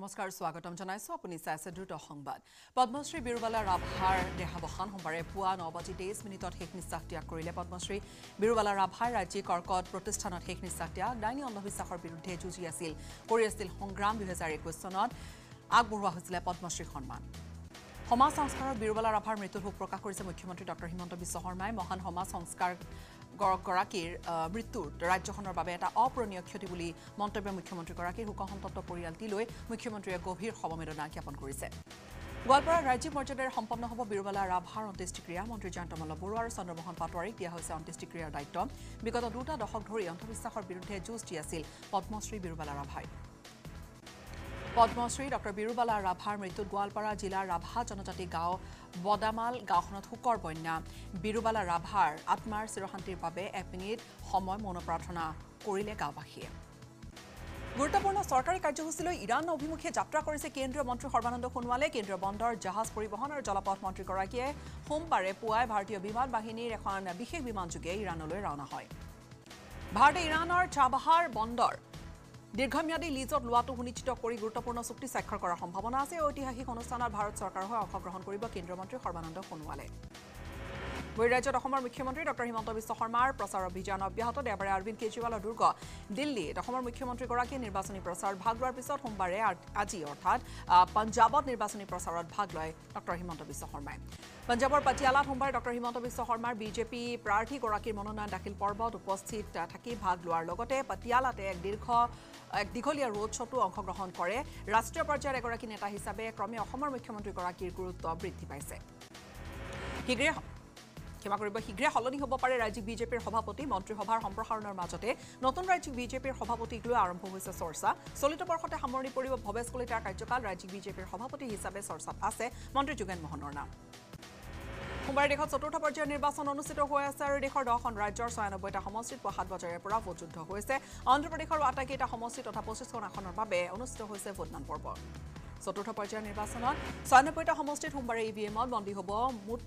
নমস্কাৰ স্বাগতম জনাইছো আপুনি চাইছে দ্ৰুত সংবাদ পদ্মশ্ৰী বিৰুবালা ৰাভাৰ দেহাৱসান সোমবাৰে পুৱা 9:23 শেষ নিশ্বাস ত্যাগ কৰিলে পদ্মশ্ৰী বিৰুবালা ৰাভাৰ ৰাজ্যিক কৰ্কট প্ৰতিষ্ঠানত শেষ নিশ্বাস ত্যাগ ডাইনী অন্ধবিশ্বাসৰ বিৰুদ্ধে যুঁজি আছিল সংগ্ৰাম 2021 চনত আগবঢ়োৱা হৈছিল পদ্মশ্ৰী সন্মান সমাজ সংস্কাৰৰ বিৰুবালা ৰাভাৰ মৃত্যুত শোক প্ৰকাশ কৰিছে মুখ্যমন্ত্ৰী ডক্টৰ হিমন্ত বিশ্ব শৰ্মাই মহান সমাজ সংস্কাৰ গৰাকীৰ মৃত্যুত ৰাজ্যখনৰ বাবে এটা অপূৰণীয় ক্ষতি বুলি মন্তব্য মুখ্যমন্ত্ৰীগৰাকীৰ শোকসন্তপ্ত পৰিয়ালটিলৈ মুখ্যমন্ত্ৰীয়ে গভীৰ সমবেদনা জ্ঞাপন কৰিছে গোৱালপাৰাৰ ৰাজ্যিক মৰ্যাদাৰে সম্পন্ন হ'ব বিৰুবালা ৰাভাৰ অন্ত্যেষ্টিক্ৰিয়া মন্ত্ৰী জয়ন্তমল্ল বৰুৱা আৰু চন্দ্ৰমোহন পাটোৱাৰীক দিয়া হৈছে অন্ত্যেষ্টিক্ৰিয়াৰ দায়িত্ব বিগত দুটা দশক ধৰি অন্ধবিশ্বাসৰ বিৰুদ্ধে যুঁজ দি আছিল পদ্মশ্ৰী বিৰুবালা ৰাভাই পদ্মশ্ৰী ডক্টৰ বিৰুবালা ৰাভাৰ মৃত্যুত গোৱালপাৰা জিলাৰ ৰাভা জনজাতি গাঁও বদামাল গাঁওখনত শোকৰ বন্যা বিৰুবালা ৰাভাৰ আত্মাৰ চিৰশান্তিৰ বাবে 1 মিনিট সময় মৌন প্ৰাৰ্থনা কৰিলে গাঁওবাসীয়ে গুৰুত্বপূৰ্ণ চৰকাৰী কাৰ্যসূচীলৈ ইৰাণ অভিমুখে যাত্ৰা কৰিছে কেন্দ্ৰীয় মন্ত্ৰী সৰ্বানন্দ সোণোৱালে কেন্দ্ৰীয় বন্দৰ জাহাজ পৰিবহণ আৰু জলপথ মন্ত্ৰীগৰাকীয়ে সোমবাৰে পুৱাই ভাৰতীয় বিমান বাহিনীৰ এখন বিশেষ বিমানযোগে ইৰাণলৈ ৰাওনা হয় ভাৰতে ইৰাণৰ চাবাহাৰ বন্দৰ দীৰ্ঘম্যাদী লিজত লোৱাটো সুনিশ্চিত কৰি গুৰুত্বপূৰ্ণ চুক্তি স্বাক্ষৰ কৰাৰ সম্ভাৱনা আছে ঐতিহাসিক অনুষ্ঠানত ভাৰত চৰকাৰৰ হৈ অংশগ্ৰহণ কৰিব কেন্দ্ৰীয় মন্ত্ৰী সৰ্বানন্দ সোণোৱালে বহিৰাজ্যত অসমৰ মুখ্যমন্ত্ৰী ডক্টৰ হিমন্ত বিশ্ব শৰ্মাৰ প্ৰচাৰ অভিযান অব্যাহত দেওবাৰে অৰবিন্দ কেজৰিৱালৰ দুৰ্গ দিল্লীত অসমৰ মুখ্যমন্ত্ৰীগৰাকীয়ে নিৰ্বাচনী প্ৰচাৰত ভাগ লোৱাৰ পিছত সোমবাৰে আজি অৰ্থাৎ পঞ্জাৱত নিৰ্বাচনী প্ৰচাৰত ভাগ লয় ডক্টৰ হিমন্ত বিশ্ব শৰ্মাই পঞ্জাৱৰ পাটিয়ালাত সোমবাৰে ডক্টৰ হিমন্ত বিশ্ব শৰ্মাৰ বিজেপি প্ৰাৰ্থীগৰাকীৰ মনোনয়ন দাখিল পৰ্বত উপস্থিত থাকি ভাগ লোৱাৰ লগতে পাটিয়ালাতে এক দীঘলীয়া ৰোড শ্ব'তো অংশগ্ৰহণ কৰে ৰাষ্ট্ৰীয় পৰ্যায়ৰ এগৰাকী নেতা হিচাপে ক্ৰমে অসমৰ মুখ্যমন্ত্ৰীগৰাকীৰ গুৰুত্ব বৃদ্ধি পাইছে শীঘ্ৰে সলনি হ'ব পাৰে ৰাজ্যিক বিজেপিৰ সভাপতি মন্ত্ৰীসভাৰ সম্প্ৰসাৰণৰ মাজতে নতুন ৰাজ্যিক বিজেপিৰ সভাপতিক লৈ আৰম্ভ হৈছে চৰ্চা চলিত বৰ্ষতে সামৰণি পৰিব ভৱেশ কলিতাৰ কাৰ্যকাল ৰাজ্যিক বিজেপিৰ সভাপতি হিচাপে চৰ্চাত আছে মন্ত্ৰী যোগেন মোহনৰ নাম সোমবাৰে দেশত চতুৰ্থ পৰ্যায়ৰ নিৰ্বাচন অনুষ্ঠিত হৈ আছে আৰু দেশৰ 10খন ৰাজ্যৰ 96টা সমষ্টিত পুৱা 7 বজাৰে পৰা ভোটযুদ্ধ হৈছে অন্ধ্ৰপ্ৰদেশৰ আটাইকেইটা সমষ্টি তথা 25খন আসনৰ বাবে অনুষ্ঠিত হৈছে ভোটদান পৰ্ব চতুৰ্থ পৰ্যায়ৰ নিৰ্বাচনত 96টা সমষ্টিত সোমবাৰে ইভিএমত বন্দী হ'ব মুঠ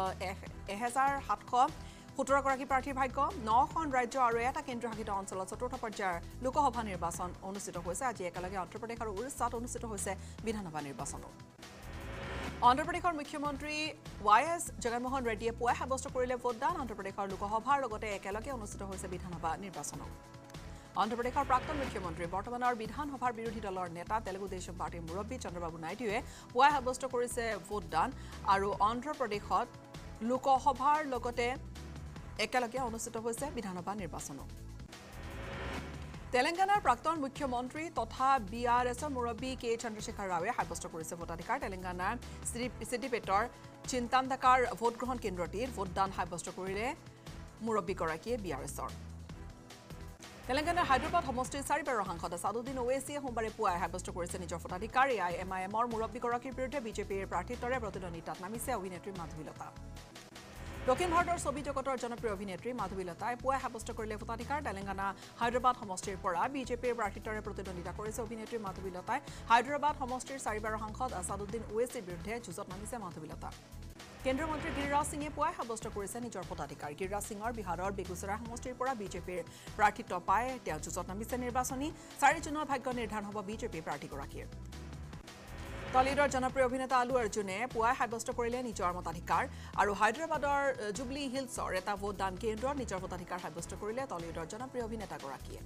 1717 গৰাকী প্ৰাৰ্থীৰ ভাগ্য 9খন ৰাজ্য আৰু এটা কেন্দ্ৰীয়শাসিত অঞ্চলত চতুৰ্থ পৰ্যায়ৰ লোকসভা নিৰ্বাচন অনুষ্ঠিত হৈছে আজি একেলগে অন্ধ্ৰপ্ৰদেশ আৰু উৰিষ্যাত অনুষ্ঠিত হৈছে বিধানসভা নিৰ্বাচনো অন্ধ্ৰপ্ৰদেশৰ মুখ্যমন্ত্ৰী YS জগনমোহন ৰেড্ডীয়ে পুৱাই সাব্যস্ত কৰিলে ভোটদান অন্ধ্ৰপ্ৰদেশৰ লোকসভাৰ লগতে একেলগে অনুষ্ঠিত হৈছে বিধানসভা নিৰ্বাচনো অন্ধ্ৰপ্ৰদেশৰ প্ৰাক্তন মুখ্যমন্ত্ৰী বৰ্তমানৰ বিধানসভাৰ বিৰোধী দলৰ নেতা তেলেগু দেশম পাৰ্টীৰ মুৰব্বী চন্দ্ৰবাবু নাইডুৱে পুৱাই সাব্যস্ত কৰিছে ভোটদান আৰু অন্ধ্ৰপ্ৰদেশত লোকসভাৰ লগতে একেলগে অনুষ্ঠিত হৈছে বিধানসভা নিৰ্বাচনো তেলেংগানাৰ প্ৰাক্তন মুখ্যমন্ত্ৰী তথা BRSৰ মুৰব্বী কে চন্দ্ৰশেখৰ ৰাৱে সাব্যস্ত কৰিছে ভোটাধিকাৰ তেলেংগানাৰ সিদ্দিপেটৰ চিন্তান্দাকাৰ ভোটগ্ৰহণ কেন্দ্ৰটিত ভোটদান সাব্যস্ত কৰিলে মুৰব্বীগৰাকীয়ে BRSৰ তেলেংগানাৰ হায়দৰাবাদ সমষ্টিৰ 4বাৰৰ সাংসদ আছাদুদ্দিন ওৱেইছিয়ে সোমবাৰে পুৱাই সাব্যস্ত কৰিছে নিজৰ ভোটাধিকাৰ MIMৰ মুৰব্বীগৰাকীৰ বিৰুদ্ধে বিজেপিৰ প্ৰাৰ্থীত্বৰে প্ৰতিদ্বন্দ্বিতাত নামিছে অভিনেত্ৰী মাধৱীলতা দক্ষিণ ভাৰতৰ ছবি জগতৰ জনপ্ৰিয় অভিনেত্ৰী মাধৱীলতাই পুৱাই সাব্যস্ত কৰিলে ভোটাধিকাৰ তেলেংগানা হায়দৰাবাদ সমষ্টিৰ পৰা বিজেপিৰ প্ৰাৰ্থীত্বৰে প্ৰতিদ্বন্দ্বিতা কৰিছে অভিনেত্ৰী মাধৱীলতাই হায়দৰাবাদ সমষ্টিৰ 4বাৰৰ সাংসদ আছাদুদ্দিন ওৱেইছিৰ বিৰুদ্ধে যুঁজত নামিছে মাধৱীলতা কেন্দ্ৰীয় মন্ত্ৰী গিৰিৰাজ সিঙে পুৱাই সাব্যস্ত কৰিছে নিজৰ ভোটাধিকাৰ গিৰিৰাজ সিঙৰ বিহাৰৰ বেগুচৰাই সমষ্টিৰ পৰা বিজেপিৰ প্ৰাৰ্থীত্ব পাই তেওঁ যুঁজত নামিছে নিৰ্বাচনী 4 জুনৰ ভাগ্য নিৰ্ধাৰণ হ'ব বিজেপি প্ৰাৰ্থীগৰাকীৰ টলিউডৰ জনপ্ৰিয় অভিনেতা আলু অৰ্জুনে পুৱাই সাব্যস্ত কৰিলে নিজৰ মতাধিকাৰ আৰু হায়দৰাবাদৰ জুবলি হিলছৰ এটা ভোটদান কেন্দ্ৰত নিজৰ ভোটাধিকাৰ সাব্যস্ত কৰিলে টলিউডৰ জনপ্ৰিয় অভিনেতাগৰাকীয়ে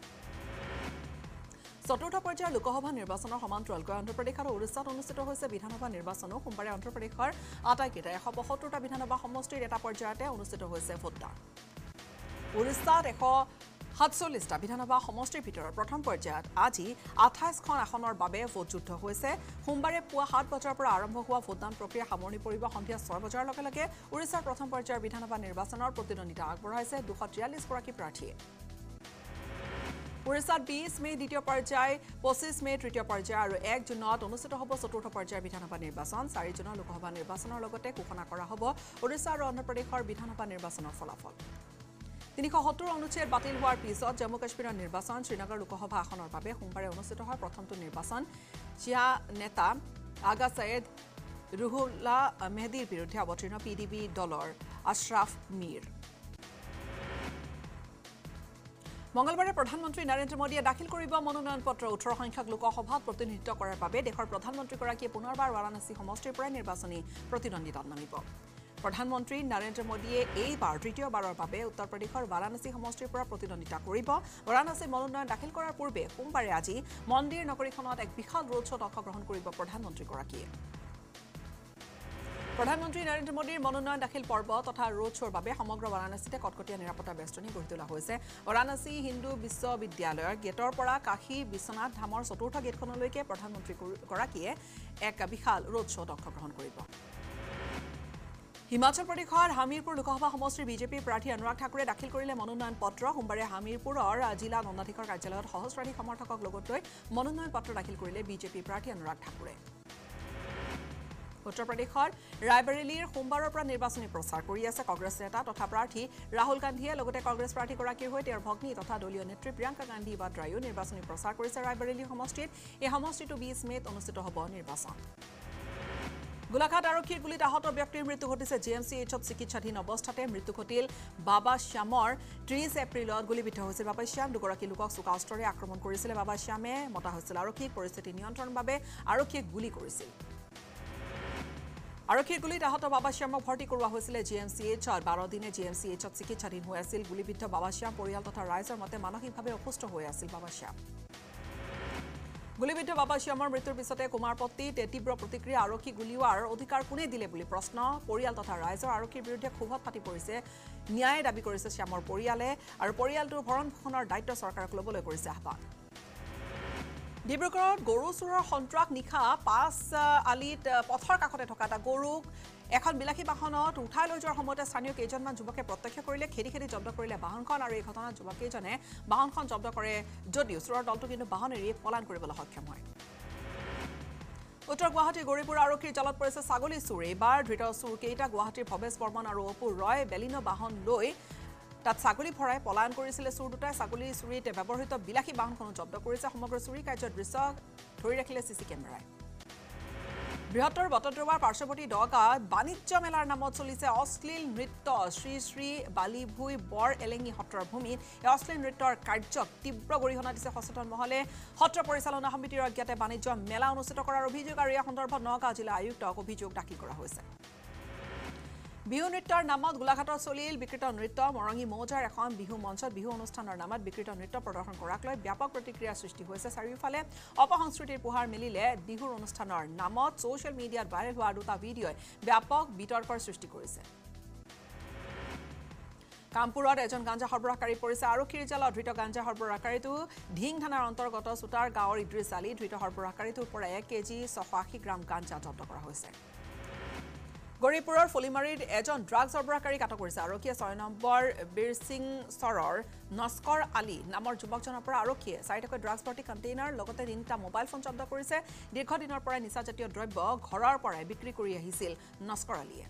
চতুৰ্থ পৰ্যায়ৰ লোকসভা নিৰ্বাচনৰ সমান্তৰালকৈ অন্ধ্ৰপ্ৰদেশ আৰু উৰিষ্যাত অনুষ্ঠিত হৈছে বিধানসভা নিৰ্বাচনো সোমবাৰে অন্ধ্ৰপ্ৰদেশৰ আটাইকেইটা 172টা বিধানসভা সমষ্টিৰ এটা পৰ্যায়তে অনুষ্ঠিত হৈছে ভোটদান উৰিষ্যাত 147টা বিধানসভা সমষ্টিৰ ভিতৰত প্ৰথম পৰ্যায়ত আজি 28খন আসনৰ বাবে ভোটযুদ্ধ হৈছে সোমবাৰে পুৱা 7 বজাৰ পৰা আৰম্ভ হোৱা ভোটদান প্ৰক্ৰিয়া সামৰণি পৰিব সন্ধিয়া 6 বজাৰ লগে লগে উৰিষ্যাৰ প্ৰথম পৰ্যায়ৰ বিধানসভা নিৰ্বাচনৰ প্ৰতিদ্বন্দ্বিতা আগবঢ়াইছে 243 গৰাকী প্ৰাৰ্থীয়ে উৰিষ্যাত 20 মে দ্বিতীয় পৰ্যায় 25 মে তৃতীয় পৰ্যায় আৰু 1 জুনত অনুষ্ঠিত হ'ব চতুৰ্থ পৰ্যায়ৰ বিধানসভা নিৰ্বাচন 4 জুনৰ লোকসভা নিৰ্বাচনৰ লগতে ঘোষণা কৰা হ'ব উৰিষ্যা আৰু অন্ধ্ৰপ্ৰদেশৰ বিধানসভা নিৰ্বাচনৰ ফলাফল 370 অনুচ্ছেদ বাতিল হোৱাৰ পিছত জম্মু কাশ্মীৰৰ নিৰ্বাচন শ্ৰীনগৰ লোকসভা আসনৰ বাবে সোমবাৰে অনুষ্ঠিত হোৱা প্ৰথমটো নিৰ্বাচন চিয়া নেতা আগা সৈয়দ ৰুহুল্লাহ মেহদীৰ বিৰুদ্ধে অৱতীৰ্ণ PDP দলৰ আশৰাফ মীৰ মঙ্গলবাৰে প্ৰধানমন্ত্ৰী নৰেন্দ্ৰ মোদীয়ে দাখিল কৰিব মনোনয়ন পত্ৰ 18 সংখ্যক লোকসভাত প্ৰতিনিধিত্ব কৰাৰ বাবে দেশৰ প্ৰধানমন্ত্ৰীগৰাকীয়ে পুনৰবাৰ বাৰাণসী সমষ্টিৰ পৰা নিৰ্বাচনী প্ৰতিদ্বন্দ্বিতাত নামিব প্ৰধানমন্ত্ৰী নৰেন্দ্ৰ মোদীয়ে এইবাৰ তৃতীয়বাৰৰ বাবে উত্তৰ প্ৰদেশৰ বাৰাণসী সমষ্টিৰ পৰা প্ৰতিদ্বন্দ্বিতা কৰিব বাৰাণসী মনোনয়ন দাখিল কৰাৰ পূৰ্বে সোমবাৰে আজি মন্দিৰ নগৰীখনত এক বিশাল ৰোড শ্ব'ত অংশগ্ৰহণ কৰিব প্ৰধানমন্ত্ৰীগৰাকীয়ে প্ৰধানমন্ত্ৰী নৰেন্দ্ৰ মোদীৰ মনোনয়ন দাখিল পৰ্ব তথা ৰোড শ্ব'ৰ বাবে সমগ্ৰ বাৰাণসীতে কটকটীয়া নিৰাপত্তা বেষ্টনী গঢ়ি তোলা হৈছে বাৰাণসী হিন্দু বিশ্ববিদ্যালয়ৰ গেটৰ পৰা কাশী বিশ্বনাথ ধামৰ চতুৰ্থ গেটখনলৈকে প্ৰধানমন্ত্ৰীগৰাকীয়ে এক বিশাল ৰোড শ্ব'ত অংশগ্ৰহণ কৰিব হিমাচল প্ৰদেশৰ হামিৰপুৰ লোকসভা সমষ্টিৰ বিজেপি প্ৰাৰ্থী অনুৰাগ ঠাকুৰে দাখিল কৰিলে মনোনয়ন পত্ৰ সোমবাৰে হামিৰপুৰৰ জিলা দণ্ডাধীশৰ কাৰ্যালয়ত সহস্ৰাধিক সমৰ্থকক লগত লৈ মনোনয়ন পত্ৰ দাখিল কৰিলে বিজেপি প্ৰাৰ্থী অনুৰাগ ঠাকুৰে উত্তৰ প্ৰদেশৰ ৰায়বৰেলীৰ সোমবাৰৰ পৰা নিৰ্বাচনী প্ৰচাৰ কৰি আছে কংগ্ৰেছ নেতা তথা প্ৰাৰ্থী ৰাহুল গান্ধীয়ে লগতে কংগ্ৰেছ প্ৰাৰ্থীগৰাকীৰ হৈ তেওঁৰ ভগ্নী তথা দলীয় নেত্ৰী প্ৰিয়ংকা গান্ধী বাদ্ৰায়ো নিৰ্বাচনী প্ৰচাৰ কৰিছে ৰায়বৰেলী সমষ্টিত এই সমষ্টিটো 20 মেত অনুষ্ঠিত হ'ব নিৰ্বাচন গোলাঘাট আৰক্ষীৰ গুলীত আহত ব্যক্তিৰ মৃত্যু ঘটিছে জিএমচিএইচত চিকিৎসাধীন অৱস্থাতে মৃত্যু ঘটিল বাবা শ্যামৰ 30 এপ্ৰিলত গুলীবিদ্ধ হৈছিল বাবা শ্যাম দুগৰাকী লোকক চোকা অস্ত্ৰৰে আক্ৰমণ কৰিছিল বাবা শ্যামে মতা হৈছিল আৰক্ষীক পৰিস্থিতি নিয়ন্ত্ৰণৰ বাবে আৰক্ষীয়ে গুলী কৰিছিল আৰক্ষীৰ গুলীত আহত বাবা শ্যামক ভৰ্তি কৰোৱা হৈছিল জিএমচিএইচত 12 দিনে জিএমচিএইচত চিকিৎসাধীন হৈ আছিল গুলীবিদ্ধ বাবা শ্যাম পৰিয়াল তথা ৰাইজৰ মতে মানসিকভাৱে অসুস্থ হৈ আছিল বাবা শ্যাম গুলীবিদ্ধ বাবা শ্যামৰ মৃত্যুৰ পিছতে কুমাৰপট্টিত তীব্ৰ প্ৰতিক্ৰিয়া আৰক্ষী গুলীওৱাৰ অধিকাৰ কোনে দিলে বুলি প্ৰশ্ন পৰিয়াল তথা ৰাইজৰ আৰক্ষীৰ বিৰুদ্ধে ক্ষোভত ফাটি পৰিছে ন্যায় দাবী কৰিছে শ্যামৰ পৰিয়ালে আৰু পৰিয়ালটোৰ ভৰণ পোষণৰ দায়িত্ব চৰকাৰক ল'বলৈ কৰিছে আহ্বান ডিব্ৰুগড়ত গৰু চোৰৰ সন্ত্ৰাস নিশা পাঁচ আলিত পথৰ কাষতে থকা এটা গৰুক এখন বিলাসী বাহনত উঠাই লৈ যোৱাৰ সময়তে স্থানীয় কেইজনমান যুৱকে প্ৰত্যক্ষ কৰিলে খেদি জব্দ কৰিলে বাহনখন আৰু এই ঘটনাত যুৱকেইজনে বাহনখন জব্দ কৰে যদিও চোৰৰ দলটো কিন্তু বাহন এৰি পলায়ন কৰিবলৈ সক্ষম হয় উত্তৰ গুৱাহাটীৰ গৌৰীপুৰ আৰক্ষীৰ জালত পৰিছে ছাগলী চোৰ এইবাৰ ধৃত চোৰ কেইটা গুৱাহাটীৰ ভৱেশ বৰ্মন আৰু অপু ৰয় বেলিনো বাহন লৈ তাত ছাগলী ভৰাই পলায়ন কৰিছিলে চোৰ দুটাই ছাগলী চুৰিত ব্যৱহৃত বিলাসী বাহনখনো জব্দ কৰিছে সমগ্ৰ চুৰি কাৰ্যৰ দৃশ্য ধৰি ৰাখিলে চিচি কেমেৰাই বৃহত্তৰ বটদ্ৰৱাৰ পাৰ্শ্বৱৰ্তী দগাঁৱত বাণিজ্য মেলাৰ নামত চলিছে অশ্লীল নৃত্য শ্ৰী শ্ৰী বালিভুই বৰ এলেঙি সত্ৰৰ ভূমিত এই অশ্লীল নৃত্যৰ কাৰ্যক তীব্ৰ গৰিহণা দিছে সচেতন মহলে সত্ৰ পৰিচালনা সমিতিৰ অজ্ঞাতে বাণিজ্য মেলা অনুষ্ঠিত কৰাৰ অভিযোগ আৰু এই সন্দৰ্ভত নগাঁও জিলা আয়ুক্তক অভিযোগ দাখিল কৰা হৈছে বিহু নৃত্যৰ নামত গোলাঘাটত চলিল বিকৃত নৃত্য মৰঙী মৌজাৰ এখন বিহু মঞ্চত বিহু অনুষ্ঠানৰ নামত বিকৃত নৃত্য প্ৰদৰ্শন কৰাক লৈ ব্যাপক প্ৰতিক্ৰিয়াৰ সৃষ্টি হৈছে চাৰিওফালে অপসংস্কৃতিৰ পোহাৰ মেলিলে বিহুৰ অনুষ্ঠানৰ নামত ছ'চিয়েল মিডিয়াত ভাইৰেল হোৱা দুটা ভিডিঅ'ই ব্যাপক বিতৰ্কৰ সৃষ্টি কৰিছে কামপুৰত এজন গাঞ্জা সৰবৰাহকাৰী পৰিছে আৰক্ষীৰ জালত ধৃত গাঞ্জা সৰবৰাহকাৰীটো ঢিং থানাৰ অন্তৰ্গত চুটাৰ গাঁৱৰ ইদ্ৰিছ আলী ধৃত সৰবৰাহকাৰীটোৰ পৰা 1 কেজি 680 গ্ৰাম গাঞ্জা জব্দ কৰা হৈছে গৌৰীপুৰৰ ফলিমাৰীত এজন ড্ৰাগ সৰবৰাহকাৰীক আটক কৰিছে আৰক্ষীয়ে 6 নম্বৰ বীৰসিং চৰৰ নস্কৰ আলী নামৰ যুৱকজনৰ পৰা আৰক্ষীয়ে 4টাকৈ ড্ৰাগছ ভৰ্তি কণ্টেইনাৰ লগতে 3টা মোবাইল ফোন জব্দ কৰিছে দীৰ্ঘদিনৰ পৰা নিচাজাতীয় দ্ৰব্য ঘৰৰ পৰাই বিক্ৰী কৰি আহিছিল নস্কৰ আলীয়ে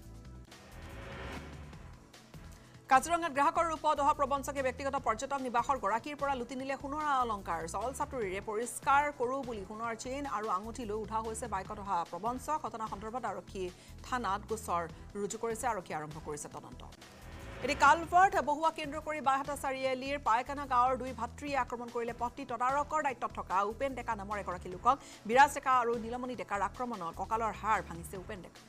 কাজিৰঙাত গ্ৰাহকৰ ৰূপত অহা প্ৰবঞ্চকে ব্যক্তিগত পৰ্যটক নিবাসৰ গৰাকীৰ পৰা লুটি নিলে সোণৰ অলংকাৰ চল চাতুৰিৰে পৰিষ্কাৰ কৰো বুলি সোণৰ চেইন আৰু আঙুঠি লৈ উঠা হৈছে বাইকত অহা প্ৰবঞ্চক ঘটনা সন্দৰ্ভত আৰক্ষী থানাত গোচৰ ৰুজু কৰিছে আৰক্ষী আৰম্ভ কৰিছে তদন্ত এটি কালভাৰ্ট বহুৱা কেন্দ্ৰ কৰি বাইহাটা চাৰিআলিৰ পায়কানা গাঁৱৰ 2 ভাতৃয়ে আক্ৰমণ কৰিলে পত্নী তদাৰকৰ দায়িত্বত থকা উপেন ডেকা নামৰ এগৰাকী লোকক বিৰাজ ডেকা আৰু নীলমণি ডেকাৰ আক্ৰমণত কঁকালৰ হাড় ভাঙিছে উপেন ডেকা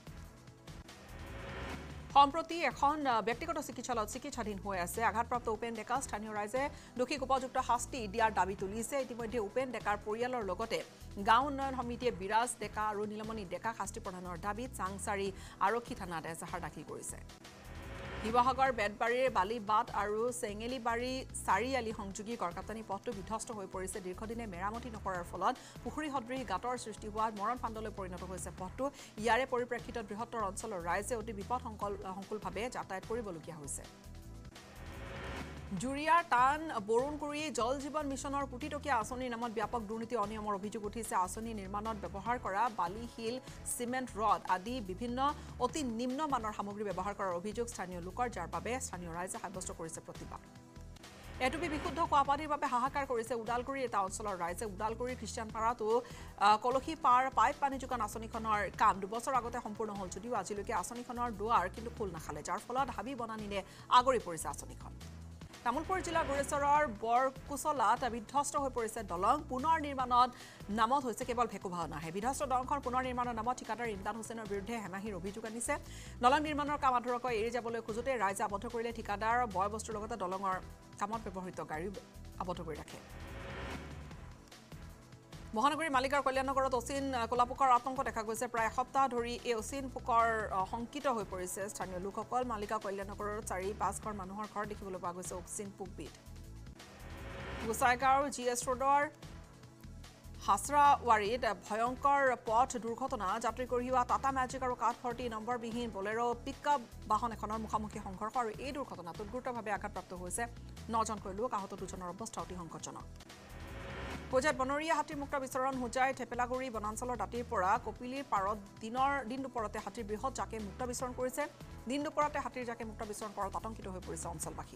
সম্প্ৰতি এখন ব্যক্তিগত চিকিৎসালয়ত চিকিৎসাধীন হৈ আছে আঘাতপ্ৰাপ্ত উপেন ডেকা স্থানীয় ৰাইজে দোষীক উপযুক্ত শাস্তি দিয়াৰ দাবী তুলিছে ইতিমধ্যে উপেন ডেকাৰ পৰিয়ালৰ লগতে গাঁও উন্নয়ন সমিতিয়ে বিৰাজ ডেকা আৰু নীলমণি ডেকা শাস্তি প্ৰদানৰ দাবীত চাংচাৰী আৰক্ষী থানাত এজাহাৰ দাখিল কৰিছে শিৱসাগৰ বেতবাৰীৰ বালিবাট আৰু চেঙেলিবাৰী চাৰিআলি সংযোগী গড়কাপ্তানি পথটো বিধ্বস্ত হৈ পৰিছে দীৰ্ঘদিনে মেৰামতি নকৰাৰ ফলত পুখুৰী সদৃশ গাঁতৰ সৃষ্টি হোৱাত মৰণ ফান্দলৈ পৰিণত হৈছে পথটো ইয়াৰে পৰিপ্ৰেক্ষিতত বৃহত্তৰ অঞ্চলৰ ৰাইজে অতি বিপদসংকুলভাৱে যাতায়াত কৰিবলগীয়া হৈছে জুৰিয়াৰ টান বৰুণকুৰি জল জীৱন মিছনৰ কোটি টকীয়া আঁচনিৰ নামত ব্যাপক দুৰ্নীতি অনিয়মৰ অভিযোগ উঠিছে আঁচনি নিৰ্মাণত ব্যৱহাৰ কৰা বালি শিল চিমেণ্ট ৰড আদি বিভিন্ন অতি নিম্নমানৰ সামগ্ৰী ব্যৱহাৰ কৰাৰ অভিযোগ স্থানীয় লোকৰ যাৰ বাবে স্থানীয় ৰাইজে সাব্যস্ত কৰিছে প্ৰতিবাদ এটুপি বিশুদ্ধ খোৱাপানীৰ বাবে হাহাকাৰ কৰিছে উদালগুৰিৰ এটা অঞ্চলৰ ৰাইজে উদালগুৰিৰ খ্ৰীষ্টানপাৰাতো কলসী পাৰ পাইপ পানী যোগান আঁচনিখনৰ কাম 2 বছৰ আগতে সম্পূৰ্ণ হ'ল যদিও আজিলৈকে আঁচনিখনৰ দুৱাৰ কিন্তু খোল নাখালে যাৰ ফলত হাবি বনানীৰে আগৰি পৰিছে আঁচনিখন তামুলপুৰ জিলা গুৰেশ্বৰৰ বৰকুচলাত বিধ্বস্ত হৈ পৰিছে দলং পুনৰ নিৰ্মাণত নামত হৈছে কেৱল ভেকু ভাওনাহে বিধ্বস্ত দলংখন পুনৰ নিৰ্মাণৰ নামত ঠিকাদাৰ ইমদান হুছেইনৰ বিৰুদ্ধে হেমাহিৰ অভিযোগ আনিছে দলং নিৰ্মাণৰ কাম আধৰুৱাকৈ এৰি যাবলৈ খোজোতে ৰাইজে আবদ্ধ কৰিলে ঠিকাদাৰ বয় বস্তুৰ লগতে দলঙৰ কামত ব্যৱহৃত গাড়ী আবদ্ধ কৰি ৰাখে মহানগৰীৰ মালিগাঁৱৰ কল্যাণনগৰত অচিন কোলাপোকৰ আতংক দেখা গৈছে প্ৰায় এসপ্তাহ ধৰি এই অচিন পোকৰ শংকিত হৈ পৰিছে স্থানীয় লোকসকল মালিগাঁও কল্যাণনগৰৰ 4-5 ঘৰ মানুহৰ ঘৰ দেখিবলৈ পোৱা গৈছে অচিন পোকবিধ গোসাইগাঁৱৰ জিএছ ৰোডৰ হাছৰাৱাৰীত ভয়ংকৰ পথ দুৰ্ঘটনা যাত্ৰী কঢ়িওৱা টাটা মেজিক আৰু কাঠভৰ্তি নম্বৰবিহীন বলেৰো পিকআপ বাহন এখনৰ মুখামুখি সংঘৰ্ষ আৰু এই দুৰ্ঘটনাটোত গুৰুতৰভাৱে আঘাতপ্ৰাপ্ত হৈছে 9জনকৈ লোক আহত 2জনৰ অৱস্থা অতি সংকটজনক পৰ্যায়ত বনৰীয়া হাতীৰ মুক্ত বিচৰণ হোজাই থেপেলাগুৰি বনাঞ্চলৰ দাঁতিৰ পৰা কপিলিৰ পাৰত দিন দুপৰতে হাতীৰ বৃহৎ জাকে মুক্ত বিচৰণ কৰিছে দিন দুপৰতে হাতীৰ জাকে মুক্ত বিচৰণ কৰাত আতংকিত হৈ পৰিছে অঞ্চলবাসী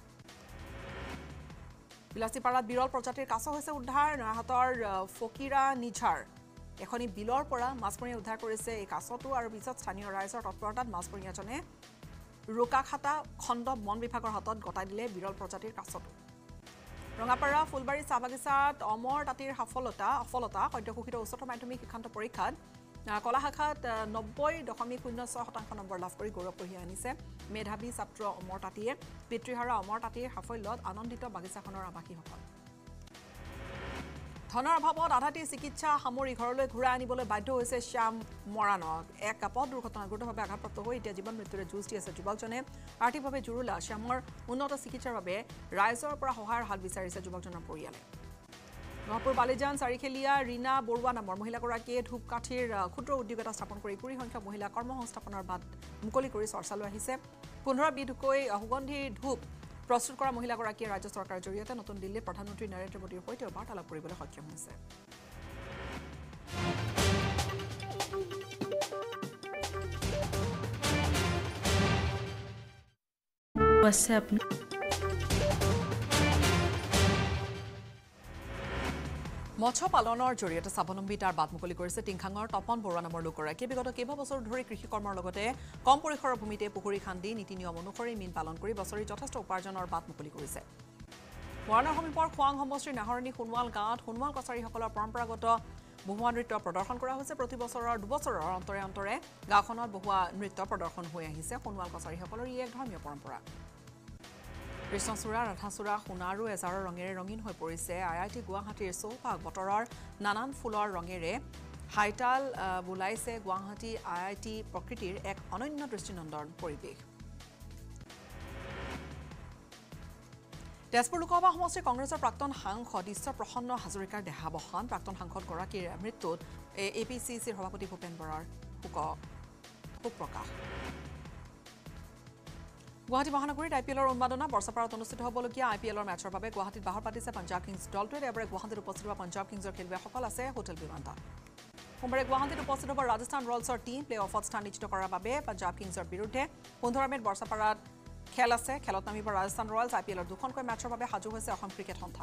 বিলাসীপাৰাত বিৰল প্ৰজাতিৰ কাছ হৈছে উদ্ধাৰ নয়াহাটৰ ফকিৰা নিঝাৰ এখনি বিলৰ পৰা মাছমৰীয়া উদ্ধাৰ কৰিছে এই কাছটো আৰু পিছত স্থানীয় ৰাইজৰ তৎপৰতাত মাছমৰীয়াজনে ৰোকাখাটা খণ্ড বন বিভাগৰ হাতত গতাই দিলে বিৰল প্ৰজাতিৰ কাছটো ৰঙাপাৰা ফুলবাৰী চাহ বাগিচাত অমৰ তাঁতিৰ সফলতা সদ্যঘোষিত উচ্চতৰ মাধ্যমিক শিক্ষান্ত পৰীক্ষাত কলা শাখাত 90.06% নম্বৰ লাভ কৰি গৌৰৱ কঢ়িয়াই আনিছে মেধাৱী ছাত্ৰ অমৰ তাঁতিয়ে পিতৃহাৰা অমৰ তাঁতিৰ সাফল্যত আনন্দিত বাগিচাখনৰ আৱাসীসকল ধনৰ অভাৱত আধাতে চিকিৎসা সামৰি ঘৰলৈ ঘূৰাই আনিবলৈ বাধ্য হৈছে শ্যাম মৰাণক এক পথ দুৰ্ঘটনাত গুৰুতৰভাৱে আঘাতপ্ৰাপ্ত হৈ এতিয়া জীৱন মৃত্যুৰে যুঁজ দি আছে যুৱকজনে আৰ্থিকভাৱে জুৰুলা শ্যামৰ উন্নত চিকিৎসাৰ বাবে ৰাইজৰ পৰা সহায়ৰ হাত বিচাৰিছে যুৱকজনৰ পৰিয়ালে মহাপুৰ বালিজান চাৰিখেলীয়া ৰীনা বৰুৱা নামৰ মহিলাগৰাকীয়ে ধূপকাঠিৰ ক্ষুদ্ৰ উদ্যোগ এটা স্থাপন কৰি 20 সংখ্যক মহিলা কৰ্মসংস্থাপনৰ বাট মুকলি কৰি চৰ্চালৈ আহিছে 15 বিধকৈ সুগন্ধি ধূপ প্ৰস্তুত কৰা মহিলাগৰাকীয়ে ৰাজ্য চৰকাৰৰ জৰিয়তে নতুন দিল্লীৰ প্ৰধানমন্ত্ৰী নৰেন্দ্ৰ মোদীৰ সৈতে বাৰ্তালাপ কৰিবলৈ সক্ষম হৈছে মৎস্য পালনৰ জৰিয়তে স্বাৱলম্বী তাৰ বাট মুকলি কৰিছে টিংখাঙৰ তপন বৰুৱা নামৰ লোকগৰাকীয়ে বিগত কেইবাবছৰ ধৰি কৃষি কৰ্মৰ লগতে কম পৰিসৰৰ ভূমিতে পুখুৰী খান্দি নীতি নিয়ম অনুসৰি মীন পালন কৰি বছৰি যথেষ্ট উপাৰ্জনৰ বাট মুকলি কৰিছে মৰাণৰ সমীপৰ খোৱাং সমষ্টিৰ নাহৰণী সোণোৱাল গাঁৱত সোণোৱাল কছাৰীসকলৰ পৰম্পৰাগত বহুৱা নৃত্য প্ৰদৰ্শন কৰা হৈছে প্ৰতি বছৰৰ দুবছৰৰ অন্তৰে অন্তৰে গাঁওখনত বহুৱা নৃত্য প্ৰদৰ্শন হৈ আহিছে সোণোৱাল কছাৰীসকলৰ ই এক ধৰ্মীয় পৰম্পৰা কৃষ্ণচূড়া ৰাধাচূড়া সোণা আৰু এজাৰৰ ৰঙেৰে ৰঙীন হৈ পৰিছে IIT গুৱাহাটীৰ চৌপাশ বতৰৰ নানান ফুলৰ ৰঙেৰে হাইতাল বুলাইছে গুৱাহাটী IIT প্ৰকৃতিৰ এক অনন্য দৃষ্টিনন্দন পৰিৱেশ তেজপুৰ লোকসভা সমষ্টিৰ কংগ্ৰেছৰ প্ৰাক্তন সাংসদ ঈশ্বৰ প্ৰসন্ন হাজৰিকাৰ দেহাৱসান প্ৰাক্তন সাংসদগৰাকীৰ মৃত্যুত APCCৰ সভাপতি ভূপেন বৰাৰ শোক প্ৰকাশ গুৱাহাটী মহানগৰীত IPLৰ উন্মাদনা বৰ্ষাপাৰাত অনুষ্ঠিত হ'বলগীয়া IPLৰ মেচৰ বাবে গুৱাহাটীত বাহৰ পাতিছে পঞ্জাৱ কিংছ দলটোৱে এবাৰে গুৱাহাটীত উপস্থিত হোৱা পঞ্জাৱ কিংছৰ খেলুৱৈসকল আছে হোটেল বিমানতাত সোমবাৰে গুৱাহাটীত উপস্থিত হ'ব ৰাজস্থান ৰয়েলছৰ টীম প্লে অফত স্থান নিশ্চিত কৰাৰ বাবে পঞ্জাৱ কিংছৰ বিৰুদ্ধে 15 মেত বৰ্ষাপাৰাত খেল আছে খেলত নামিব ৰাজস্থান ৰয়েলছ IPLৰ দুখনকৈ মেচৰ বাবে সাজু হৈছে অসম ক্ৰিকেট সন্থা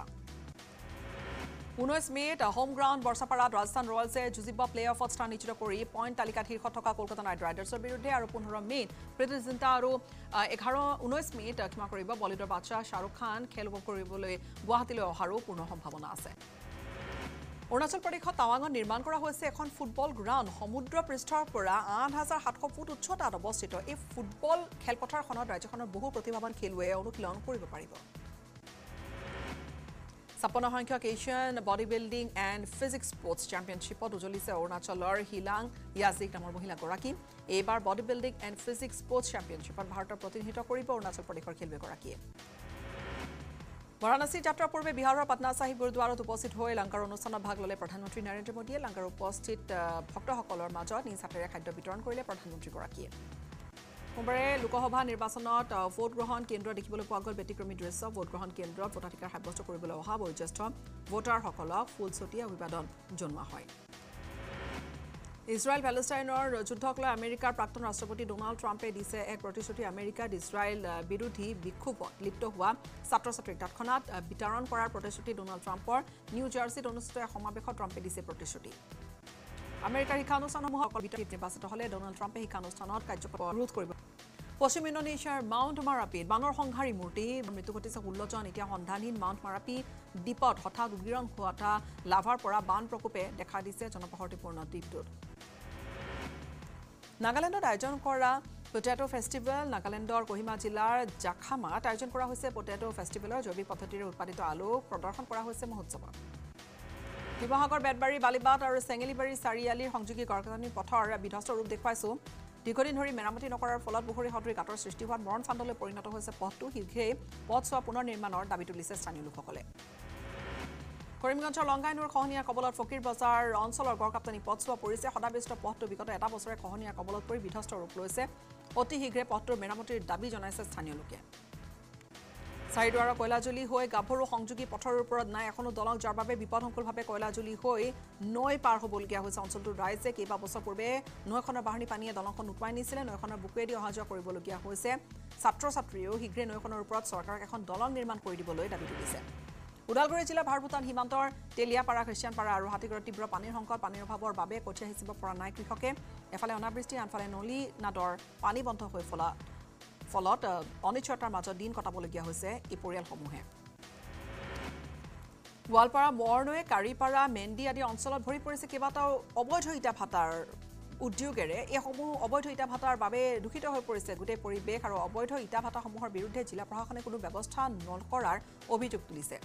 19 মেত হোম গ্ৰাউণ্ড বৰ্ষাপাৰাত ৰাজস্থান ৰয়েলছে যুঁজিব প্লে অফত স্থান নিশ্চিত কৰি পইণ্ট তালিকাত শীৰ্ষত থকা কলকাতা নাইট ৰাইডাৰ্ছৰ বিৰুদ্ধে আৰু 15 মেত প্ৰীতি জিন্টা আৰু 19 মেত ক্ষমা কৰিব বলিউডৰ বাদশ্বাহ শ্বাহৰুখ খান খেল উপভোগ কৰিবলৈ গুৱাহাটীলৈ অহাৰো পূৰ্ণ সম্ভাৱনা আছে অৰুণাচল প্ৰদেশত টাৱাঙত নিৰ্মাণ কৰা হৈছে এখন ফুটবল গ্ৰাউণ্ড সমুদ্ৰ পৃষ্ঠৰ পৰা 8700 ফুট উচ্চতাত অৱস্থিত এই ফুটবল খেলপথাৰখনত ৰাজ্যখনৰ বহু প্ৰতিভাৱান খেলুৱৈয়ে অনুশীলন কৰিব পাৰিব 56 সংখ্যক Asian body building and physique sports চেম্পিয়নশ্বিপত উজলিছে অৰুণাচলৰ হিলাং য়াজিক নামৰ মহিলাগৰাকী এইবাৰ body building and physique sports চেম্পিয়নশ্বিপত ভাৰতৰ প্ৰতিনিধিত্ব কৰিব অৰুণাচল প্ৰদেশৰ খেলুৱৈগৰাকীয়ে বাৰাণসী যাত্ৰাৰ পূৰ্বে বিহাৰৰ পাটনা চাহিব গুৰুদ্বাৰত উপস্থিত হৈ লংকাৰ অনুষ্ঠানত ভাগ ল'লে প্ৰধানমন্ত্ৰী নৰেন্দ্ৰ মোদীয়ে লংকাৰ উপস্থিত ভক্তসকলৰ মাজত নিজ হাতেৰে খাদ্য বিতৰণ কৰিলে প্ৰধানমন্ত্ৰীগৰাকীয়ে সোমবাৰে লোকসভা নিৰ্বাচনত ভোট গ্ৰহণ কেন্দ্ৰ দেখিবলৈ পোৱা গ'ল ব্যতিক্ৰমী দৃশ্য ভোট গ্ৰহণ কেন্দ্ৰত ভোটাধিকাৰ সাব্যস্ত কৰিবলৈ অহা বয়োজ্যেষ্ঠ ভোটাৰসকলক ফুল ছটিয়াই অভিবাদন জনোৱা হয় ইজৰাইল পেলেষ্টাইনৰ যুদ্ধক লৈ আমেৰিকাৰ প্ৰাক্তন ৰাষ্ট্ৰপতি ডোনাল্ড ট্ৰাম্পে দিছে এক প্ৰতিশ্ৰুতি আমেৰিকাত ইজৰাইল বিৰোধী বিক্ষোভত লিপ্ত হোৱা ছাত্ৰ-ছাত্ৰীক তৎক্ষণাত বিতৰণ কৰাৰ প্ৰতিশ্ৰুতি ডোনাল্ড ট্ৰাম্পৰ নিউ জাৰ্চিত অনুষ্ঠিত এক সমাৱেশত ট্ৰাম্পে দিছে প্ৰতিশ্ৰুতি আমেৰিকাৰ শিক্ষানুষ্ঠানসমূহক নিৰ্বাচিত হ'লে ডোনাল্ড ট্ৰাম্পে শিক্ষানুষ্ঠানত কাৰ্যকলাপ ৰোধ কৰিব পশ্চিম ইণ্ডোনেছিয়াৰ মাউণ্ট মাৰাপিত বানৰ সংহাৰী মূৰ্তি মৃত্যু ঘটিছে 16 জন এতিয়া সন্ধানহীন মাউণ্ট মাৰাপি দ্বীপত হঠাৎ উদগীৰণ হোৱা লাভাৰ পৰা বান প্ৰকোপে দেখা দিছে জনবসতিপূৰ্ণ দ্বীপটোত নাগালেণ্ডত আয়োজন কৰা পটেটো ফেষ্টিভেল নাগালেণ্ডৰ কোহিমা জিলাৰ জাখামাত আয়োজন কৰা হৈছে পটেটো ফেষ্টিভেলৰ জৈৱিক পদ্ধতিৰে উৎপাদিত আলু প্ৰদৰ্শন কৰা হৈছে মহোৎসৱত শিৱসাগৰ বেতবাৰী বালিবাট আৰু চেঙেলিবাৰী চাৰিআলিৰ সংযোগী গৰাকটনি পথৰ বিধ্বস্ত ৰূপ দেখুৱাইছো দীৰ্ঘদিন ধৰি মেৰামতি নকৰাৰ ফলত পুখুৰী সদৃশ গাঁতৰ সৃষ্টি হোৱাত মৰণ ফান্দলৈ পৰিণত হৈছে পথটো শীঘ্ৰেই পথছোৱা পুনৰ নিৰ্মাণৰ দাবী তুলিছে স্থানীয় লোকসকলে কৰিমগঞ্জৰ লংগাইনুৰ খহনীয়াৰ কবলত ফকিৰ বজাৰ অঞ্চলৰ গড়কাপ্তানি পথছোৱা পৰিছে সদাব্যস্ত পথটো বিগত এটা বছৰে খহনীয়াৰ কবলত পৰি বিধ্বস্ত ৰূপ লৈছে অতি শীঘ্ৰে পথটোৰ মেৰামতিৰ দাবী জনাইছে স্থানীয় লোকে চাৰিদুৱাৰৰ কয়লাজুলি হৈ গাভৰু সংযোগী পথৰ ওপৰত নাই এখনো দলং যাৰ বাবে বিপদসংকুলভাৱে কয়লাজুলি হৈ নৈ পাৰ হ'বলগীয়া হৈছে অঞ্চলটোৰ ৰাইজে কেইবা বছৰ পূৰ্বে নৈখনৰ বাঢ়নী পানীয়ে দলংখন উটুৱাই নিছিলে নৈখনৰ বুকুৱেদি অহা যোৱা কৰিবলগীয়া হৈছে ছাত্ৰ ছাত্ৰীয়েও শীঘ্ৰে নৈখনৰ ওপৰত চৰকাৰক এখন দলং নিৰ্মাণ কৰি দিবলৈ দাবী তুলিছে ওদালগুৰি জিলাৰ ভাৰভূটান সীমান্তৰ তেলিয়াপাৰা খ্ৰীষ্টিয়ানপাৰা আৰু হাতীগড়ত তীব্ৰ পানীৰ সংকট পানীৰ অভাৱৰ বাবে কঠীয়া সিঁচিব পৰা নাই কৃষকে এফালে অনাবৃষ্টি আনফালে নলী নাদৰ পানী বন্ধ হৈ ফলত অনিশ্চয়তাৰ মাজত দিন কটাবলগীয়া হৈছে এই পৰিয়ালসমূহে গোৱালপাৰা মৰনৈ কাৰিপাৰা মেণ্ডি আদি অঞ্চলত ভৰি পৰিছে কেইবাটাও অবৈধ ইটা ভাটাৰ উদ্যোগেৰে এইসমূহ অবৈধ ইটা ভাটাৰ বাবে দূষিত হৈ পৰিছে গোটেই পৰিৱেশ আৰু অবৈধ ইটা ভাটাসমূহৰ বিৰুদ্ধে জিলা প্ৰশাসনে কোনো ব্যৱস্থা নকৰাৰ অভিযোগ তুলিছে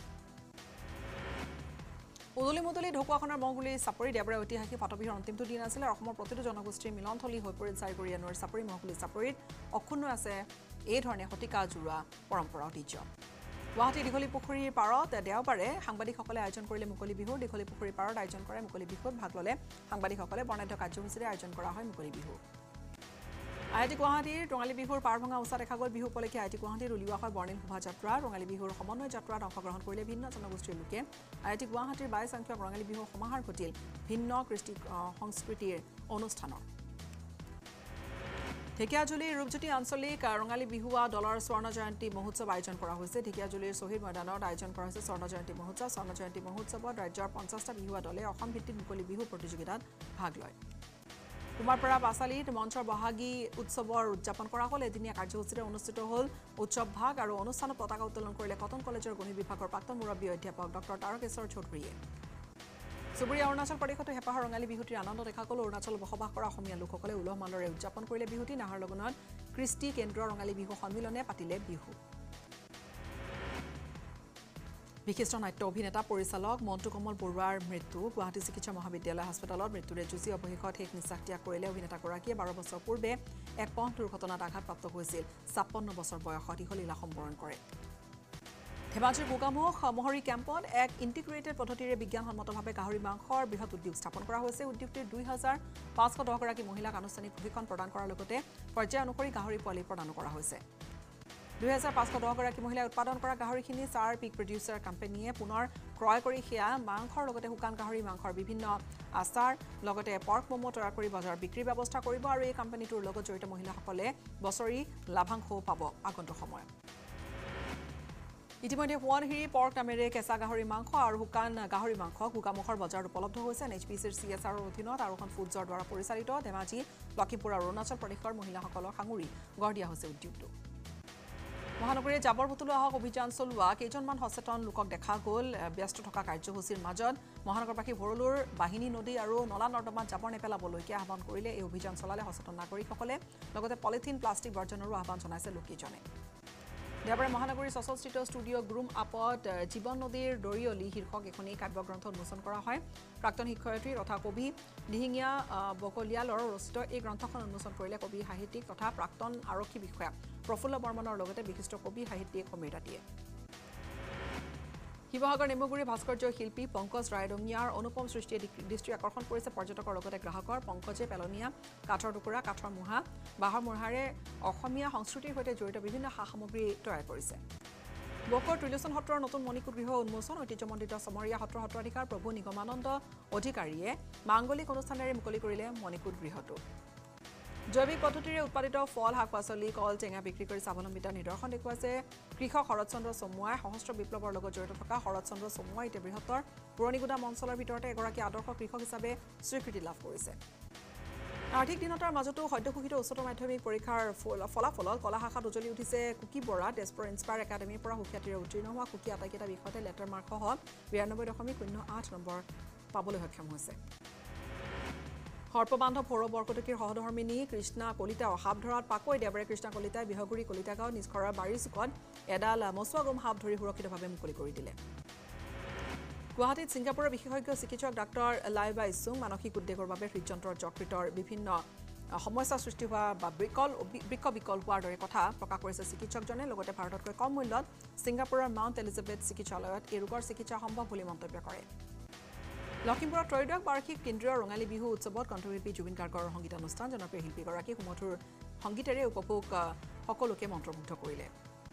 উদলি মুদলি ঢকুৱাখনৰ মংগুলি চাপৰি দেৱৰে ঐতিহাসিক ফাটবিহৰ অন্তিমটো দিন আছিল আৰু অসমৰ প্ৰতিটো জনগোষ্ঠীৰ মিলনথলী হৈ পৰিল চাৰিগৰিয়ানৰ চাপৰি মংগুলি চাপৰিত অক্ষুণ্ণ আছে এই ধৰণে শতিকা জোৰা পৰম্পৰা ঐতিহ্য গুৱাহাটী দীঘলী পুখুৰীৰ পাৰত দেওবাৰে সাংবাদিকসকলে আয়োজন কৰিলে মুকলি বিহু দীঘলী পুখুৰীৰ পাৰত আয়োজন কৰে মুকলি বিহুত ভাগ ল'লে সাংবাদিকসকলে বৰ্ণাঢ্য কাৰ্যসূচীৰে আয়োজন কৰা হয় মুকলি বিহু আইআইটি গুৱাহাটীৰ ৰঙালী বিহুৰ পাৰ ভঙা উচা দেখা গ'ল বিহু উপলক্ষে আইআইটি গুৱাহাটীত উলিওৱা হয় বৰ্ণিল শোভাযাত্ৰা ৰঙালী বিহুৰ সমন্বয় যাত্ৰাত অংশগ্ৰহণ কৰিলে ভিন্ন জনগোষ্ঠীৰ লোকে আইআইটি গুৱাহাটীৰ 22 সংখ্যক ৰঙালী বিহুৰ সমাহাৰ ঘটিল ভিন্ন কৃষ্টি সংস্কৃতিৰ অনুষ্ঠানৰ ঢেকিয়াজুলিৰ ৰূপজ্যোতি আঞ্চলিক ৰঙালী বিহুৱা দলৰ স্বৰ্ণ জয়ন্তী মহোৎসৱ আয়োজন কৰা হৈছে ঢেকিয়াজুলিৰ শ্বহীদ ময়দানত আয়োজন কৰা হৈছে স্বৰ্ণ জয়ন্তী মহোৎসৱত ৰাজ্যৰ 50টা বিহুৱা দলে অসম ভিত্তিক মুকলি বিহু প্ৰতিযোগিতাত ভাগ লয় কুমাৰপাৰা পাছালিত মঞ্চৰ বহাগী উৎসৱৰ উদযাপন কৰা হ'ল এদিনীয়া কাৰ্যসূচীৰে অনুষ্ঠিত হ'ল উৎসৱ ভাগ আৰু অনুষ্ঠানত পতাকা উত্তোলন কৰিলে কটন কলেজৰ গণিত বিভাগৰ প্ৰাক্তন মুৰব্বী অধ্যাপক ডক্টৰ তাৰকেশ্বৰ চৌধুৰীয়ে চুবুৰীয়া অৰুণাচল প্ৰদেশতো হেঁপাহৰ ৰঙালী বিহুটিৰ আনন্দ দেখা গ'ল অৰুণাচল বসবাস কৰা অসমীয়া লোকসকলে উলহ মালৰে উদযাপন কৰিলে বিহুটি নাহৰলগুণত কৃষ্টি কেন্দ্ৰৰ ৰঙালী বিহু সন্মিলনে পাতিলে বিহু বিশিষ্ট নাট্য অভিনেতা পৰিচালক মন্টু কমল বৰুৱাৰ মৃত্যু গুৱাহাটী চিকিৎসা মহাবিদ্যালয় হাস্পতালত মৃত্যুৰে যুঁজি অৱশেষত শেষ নিশ্বাস ত্যাগ কৰিলে অভিনেতাগৰাকীয়ে 12 বছৰ পূৰ্বে এক পথ দুৰ্ঘটনাত আঘাতপ্ৰাপ্ত হৈছিল 56 বছৰ বয়সত ইহলীলা সম্বৰণ কৰে ধেমাজিৰ গোগামুখ মহৰী কেম্পত এক ইণ্টিগ্ৰেটেড পদ্ধতিৰে বিজ্ঞানসন্মতভাৱে গাহৰি মাংসৰ বৃহৎ উদ্যোগ স্থাপন কৰা হৈছে উদ্যোগটিৰ 2510 গৰাকী মহিলাক আনুষ্ঠানিক প্ৰশিক্ষণ প্ৰদান কৰাৰ লগতে পৰ্যায় অনুসৰি গাহৰি পোৱালি প্ৰদান কৰা হৈছে 2510 গৰাকী মহিলাই উৎপাদন কৰা গাহৰিখিনি চাৰ পিক প্ৰডিউচাৰ কোম্পানীয়ে পুনৰ ক্ৰয় কৰি সেয়া মাংসৰ লগতে শুকান গাহৰি মাংসৰ বিভিন্ন আচাৰ লগতে পৰ্ক মমো তৈয়াৰ কৰি বজাৰত বিক্ৰীৰ ব্যৱস্থা কৰিব আৰু এই কোম্পানীটোৰ লগত জড়িত মহিলাসকলে বছৰি লাভাংশও পাব আগন্তুক সময়ত ইতিমধ্যে সোৱণশিৰি পৰ্ক নামেৰে কেঁচা গাহৰি মাংস আৰু শুকান গাহৰি মাংস গোগামুখৰ বজাৰত উপলব্ধ হৈছে NHPCৰ CSRৰ অধীনত আৰু এখন ফুডজৰ দ্বাৰা পৰিচালিত ধেমাজি লখিমপুৰ আৰু অৰুণাচল প্ৰদেশৰ মহিলাসকলক সাঙুৰি গঢ় দিয়া হৈছে উদ্যোগটো মহানগৰীৰ জাবৰ বুটলোৱা হওক অভিযান চলোৱা কেইজনমান সচেতন লোকক দেখা গ'ল ব্যস্ত থকা কাৰ্যসূচীৰ মাজত মহানগৰবাসী ভৰলুৰ বাহিনী নদী আৰু নলা নৰ্দমাত জাবৰ নেপেলাবলৈকে আহ্বান কৰিলে এই অভিযান চলালে সচেতন নাগৰিকসকলে লগতে পলিথিন প্লাষ্টিক বৰ্জনৰো আহ্বান জনাইছে লোককেইজনে দেওবাৰে মহানগৰীৰ 66স্থিত ষ্টুডিঅ' গ্ৰুম আপত জীৱন নদীৰ দৰিয়লি শীৰ্ষক এখনি কাব্যগ্ৰন্থ উন্মোচন কৰা হয় প্ৰাক্তন শিক্ষয়িত্ৰী তথা কবি দিহিঙীয়া বকলিয়ালৰ ৰচিত এই গ্ৰন্থখন উন্মোচন কৰিলে কবি সাহিত্যিক তথা প্ৰাক্তন আৰক্ষী বিষয়া প্ৰফুল্ল বৰ্মনৰ লগতে বিশিষ্ট কবি সাহিত্যিক সমীৰ দাতিয়ে শিৱসাগৰ নেমুগুৰি ভাস্কৰ্য শিল্পী পংকজ ৰায়ডঙিয়াৰ অনুপম সৃষ্টিয়ে দৃষ্টি আকৰ্ষণ কৰিছে পৰ্যটকৰ লগতে গ্ৰাহকৰ পংকজে পেলনীয়া কাঠৰ টুকুৰা কাঠৰ মুহা বাঁহৰ মুঢ়াৰে অসমীয়া সংস্কৃতিৰ সৈতে জড়িত বিভিন্ন সা সামগ্ৰী তৈয়াৰ কৰিছে বকৰ ত্ৰিলোচন সত্ৰৰ নতুন মণিকূট গৃহ উন্মোচন ঐতিহ্যমণ্ডিত চমৰীয়া সত্ৰাধিকাৰ প্ৰভু নিগমানন্দ অধিকাৰীয়ে মাংগলিক অনুষ্ঠানেৰে মুকলি কৰিলে মণিকূট গৃহটো জৈৱিক পদ্ধতিৰে উৎপাদিত ফল শাক পাচলি কল টেঙা বিক্ৰী কৰি স্বাৱলম্বিতাৰ নিদৰ্শন দেখুৱাইছে কৃষক শৰৎচন্দ্ৰ চমুৱাই সহস্ৰ বিপ্লৱৰ লগত জড়িত থকা শৰৎচন্দ্ৰ চমুৱাই এতিয়া বৃহত্তৰ পুৰণি গুদাম অঞ্চলৰ ভিতৰতে এগৰাকী আদৰ্শ কৃষক হিচাপে স্বীকৃতি লাভ কৰিছে আৰ্থিক দিনতাৰ মাজতো সদ্যঘোষিত উচ্চতৰ মাধ্যমিক পৰীক্ষাৰ ফলাফলত কলা শাখাত উজলি উঠিছে কুকি বৰা তেজপুৰ ইন্সপায়াৰ একাডেমীৰ পৰা সুখ্যাতিৰে উত্তীৰ্ণ হোৱা কুকি আটাইকেইটা বিষয়তে লেটাৰ মাৰ্কসহ 92.08 নম্বৰ পাবলৈ সক্ষম হৈছে সৰ্পবান্ধৱ সৌৰ বৰকটকীৰ সহধৰ্মিনী কৃষ্ণা কলিতা সাপ ধৰাত পাকৈ দেৱৰে কৃষ্ণা কলিতাই বিহগুৰি কলিতা গাঁও নিজ ঘৰৰ বাৰীৰ চুকত এডাল মচুৱা গম সাপ ধৰি সুৰক্ষিতভাৱে মুকলি কৰি দিলে গুৱাহাটীত ছিংগাপুৰৰ বিশেষজ্ঞ চিকিৎসক ডাক্তৰ লাইবা ইছুং মানসিক উদ্বেগৰ বাবে হৃদযন্ত্ৰৰ যকৃতৰ বিভিন্ন সমস্যা সৃষ্টি হোৱা বা বৃক্ক বিকল হোৱাৰ দৰে কথা প্ৰকাশ কৰিছে চিকিৎসকজনে লগতে ভাৰততকৈ কম মূল্যত ছিংগাপুৰৰ মাউণ্ট এলিজাবেথ চিকিৎসালয়ত এই ৰোগৰ চিকিৎসা সম্ভৱ বুলি মন্তব্য কৰে লখিমপুৰৰ ত্ৰয়োদশ বাৰ্ষিক কেন্দ্ৰীয় ৰঙালী বিহু উৎসৱত কণ্ঠশিল্পী জুবিন গাৰ্গৰ সংগীতানুষ্ঠান জনপ্ৰিয় শিল্পীগৰাকী সুমধুৰ সংগীতেৰে উপভোগ সকলোকে মন্ত্ৰমুগ্ধ কৰিলে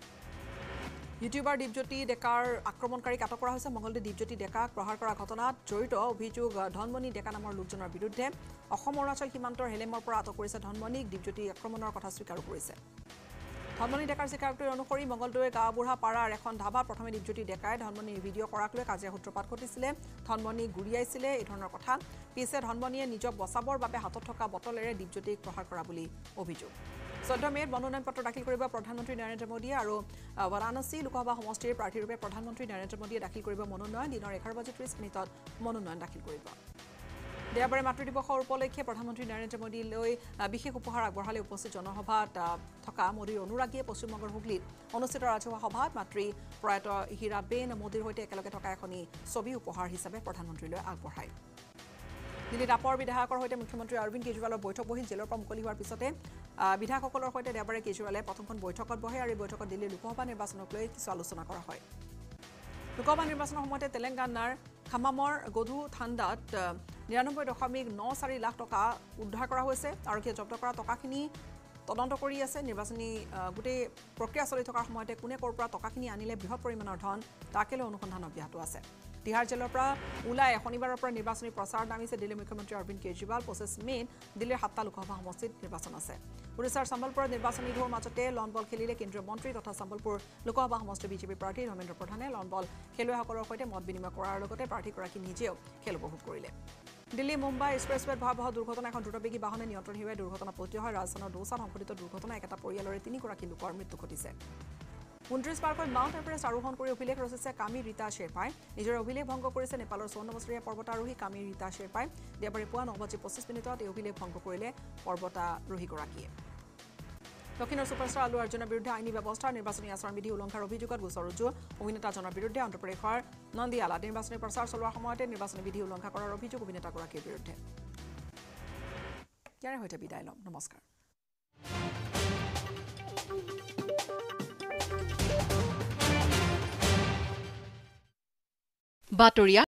ইউটিউবাৰ দীপজ্যোতি ডেকাৰ আক্ৰমণকাৰীক আটক কৰা হৈছে মঙ্গলদৈ দীপজ্যোতি ডেকাক প্ৰহাৰ কৰা ঘটনাত জড়িত অভিযোগ ধনমণি ডেকা নামৰ লোকজনৰ বিৰুদ্ধে অসম অৰুণাচল সীমান্তৰ হেলেমৰ পৰা আটক কৰিছে ধনমণিক দীপজ্যোতি আক্ৰমণৰ কথা স্বীকাৰ কৰিছে ধনমণি ডেকাৰ স্বীকাৰোক্তিৰ অনুসৰি মঙ্গলদৈ গাঁওবুঢ়া পাৰাৰ এখন ধাবাত প্ৰথমে দীপজ্যোতি ডেকাই ধনমণিৰ ভিডিঅ' কৰাক লৈ কাজিয়া সূত্ৰপাত ঘটিছিলে ধনমণি গুৰিয়াইছিলে এই ধৰণৰ কথা পিছে ধনমণিয়ে নিজক বচাবৰ বাবে হাতত থকা বটলেৰে দীপজ্যোতিক প্ৰহাৰ কৰা বুলি অভিযোগ 14 মেত মনোনয়ন পত্ৰ দাখিল কৰিব প্ৰধানমন্ত্ৰী নৰেন্দ্ৰ মোদী আৰু বাৰাণসী লোকসভা সমষ্টিৰ প্ৰাৰ্থীৰূপে প্ৰধানমন্ত্ৰী নৰেন্দ্ৰ মোদীয়ে দাখিল কৰিব মনোনয়ন দিনৰ 11:30 মিনিটত মনোনয়ন দাখিল কৰিব দেওবাৰে মাতৃ দিৱসৰ উপলক্ষে প্ৰধানমন্ত্ৰী নৰেন্দ্ৰ মোদীলৈ বিশেষ উপহাৰ আগবঢ়ালে উপস্থিত জনসভাত থকা মোদীৰ অনুৰাগীয়ে পশ্চিমবংগৰ হুগলীত অনুষ্ঠিত ৰাজহুৱা সভাত মাতৃ প্ৰয়াত হীৰাবেন মোদীৰ সৈতে একেলগে থকা এখনি ছবি উপহাৰ হিচাপে প্ৰধানমন্ত্ৰীলৈ আগবঢ়ায় দিল্লীত আপৰ বিধায়কৰ সৈতে মুখ্যমন্ত্ৰী অৰবিন্দ কেজৰিৱালৰ বৈঠক বহি জেলৰ পৰা মুকলি হোৱাৰ পিছতে বিধায়কসকলৰ সৈতে দেওবাৰে কেজৰিৱালে প্ৰথমখন বৈঠকত বহে আৰু এই বৈঠকত দিল্লীৰ লোকসভা নিৰ্বাচনক লৈ কিছু আলোচনা কৰা হয় লোকসভা নিৰ্বাচনৰ সময়তে তেলেংগানাৰ খামামৰ গধু থান্দাত 99.94 লাখ টকা উদ্ধাৰ কৰা হৈছে আৰক্ষীয়ে জব্দ কৰা টকাখিনি তদন্ত কৰি আছে নিৰ্বাচনী গোটেই প্ৰক্ৰিয়া চলি থকাৰ সময়তে কোনে ক'ৰ পৰা টকাখিনি আনিলে বৃহৎ পৰিমাণৰ ধন তাকেলৈ অনুসন্ধান অব্যাহত আছে তিহাৰ জেলৰ পৰা ওলাই শনিবাৰৰ পৰা নিৰ্বাচনী প্ৰচাৰ নামিছে দিল্লীৰ মুখ্যমন্ত্ৰী অৰবিন্দ কেজৰিৱাল 25 মেত দিল্লীৰ 7টা লোকসভা সমষ্টিত নিৰ্বাচন আছে ওড়িশাৰ সম্বলপুৰত নিৰ্বাচনী ঢৌৰ মাজতে লন বল খেলিলে কেন্দ্ৰীয় মন্ত্ৰী তথা সম্বলপুৰ লোকসভা সমষ্টিৰ বিজেপি প্ৰাৰ্থী ধৰ্মেন্দ্ৰ প্ৰধানে লন বল খেলুৱৈসকলৰ সৈতে মত বিনিময় কৰাৰ লগতে প্ৰাৰ্থীগৰাকী নিজেও খেল উপভোগ কৰিলে দিল্লী মুম্বাই এক্সপ্ৰেছৱেত ভয়াবহ দুৰ্ঘটনা এখন দ্ৰুতবেগী বাহনে নিয়ন্ত্ৰণ হেৰুৱাই দুৰ্ঘটনাপতিত হয় ৰাজস্থানৰ দৌচাত সংঘটিত দুৰ্ঘটনা একেটা পৰিয়ালৰে 3গৰাকী লোকৰ মৃত্যু ঘটিছে 29 পাৰ্কত মাউণ্ট এভাৰেষ্ট আৰোহণ কৰি অভিলেখ ৰচিছে কামি ৰীতা শ্বেৰপাই নিজৰ অভিলেখ ভংগ কৰিছে নেপালৰ 54 বছৰীয়া পৰ্বতাৰোহী কামি ৰীতা শ্বেৰপাই দেওবাৰে পুৱা 9:25 মিনিটত এই অভিলেখ ভংগ কৰিলে পৰ্বতাৰোহীগৰাকীয়ে দক্ষিণৰ ছুপাৰষ্টাৰ আলু অৰ্জুনৰ বিৰুদ্ধে আইনী ব্যৱস্থা নিৰ্বাচনী আচৰণ বিধি উলংঘাৰ অভিযোগত গোচৰ ৰুজু অভিনেতাজনৰ বিৰুদ্ধে অন্ধ্ৰপ্ৰদেশৰ নন্দিয়ালাত নিৰ্বাচনী প্ৰচাৰ চলোৱাৰ সময়তে নিৰ্বাচনী বিধি উলংঘা কৰাৰ অভিযোগ অভিনেতাগৰাকীৰ বিৰুদ্ধে ইয়াৰে সৈতে বিদায় লম নমস্কাৰ বাতৰিয়া